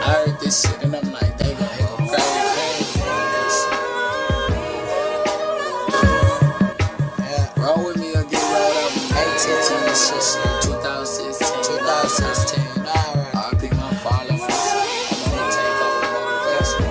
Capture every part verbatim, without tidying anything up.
I heard this shit and I'm like, they gon' go crazy. Yeah, roll with me or get rolled up. eighteen and shit, twenty sixteen. twenty sixteen. Alright. I pick my followers. I'm gonna take over motivation.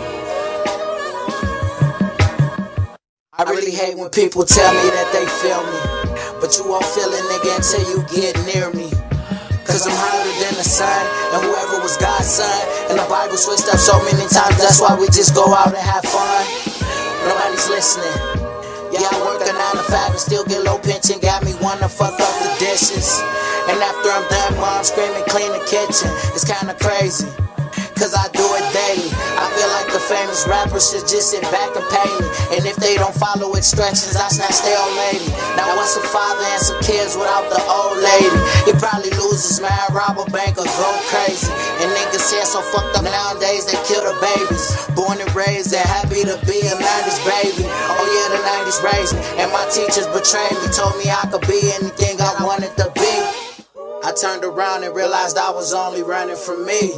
I really hate when people tell me that they feel me, but you won't feel a nigga until you get near me. Cause I'm hotter than the sun, and whoever was God's son. And the Bible switched up so many times, that's why we just go out and have fun. Nobody's listening. Yeah, I work a nine to five and still get low pension. Got me wanna fuck up the dishes. And after I'm done, mom screaming clean the kitchen. It's kinda crazy, cause I do it daily. I feel like the famous rappers should just sit back and pay me. And if they don't follow instructions, I snatch their old lady. Now what's a father and some kids without the old lady? He probably loses man, rob a bank or go crazy. And niggas here so fucked up nowadays, they kill the babies. Born and raised, they're happy to be a nineties baby. Oh yeah, the nineties raised me, and my teachers betrayed me. Told me I could be anything I wanted to be. I turned around and realized I was only running from me.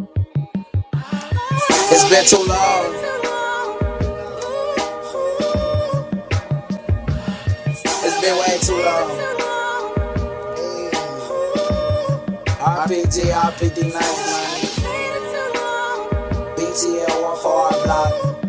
It's been too long. It's been way too long. R P G, R P D nice, man. B T L one for our block.